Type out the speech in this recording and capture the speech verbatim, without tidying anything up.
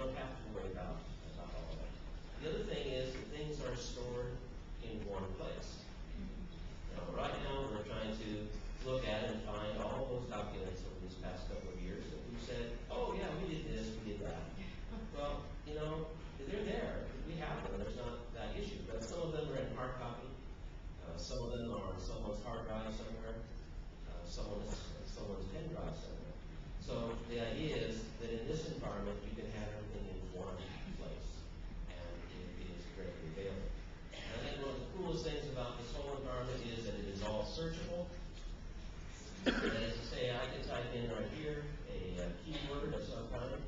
don't have to worry about, about all of that. The other thing is that things are stored in one place. Now, right now, we're trying to look at and find all those documents over these past couple of years that we said, oh yeah, we did this, we did that. Well, you know, they're there. We have them. There's not that issue. But some of them are in hard copy. Uh, some of them are on someone's hard drive somewhere. Uh, someone's someone's pen drive somewhere. So the idea is that in this environment, you can have everything in one place, and it is readily available. And I think one of the coolest things about this whole environment is that it is all searchable. And as I say, I can type in right here a, a keyword of some kind,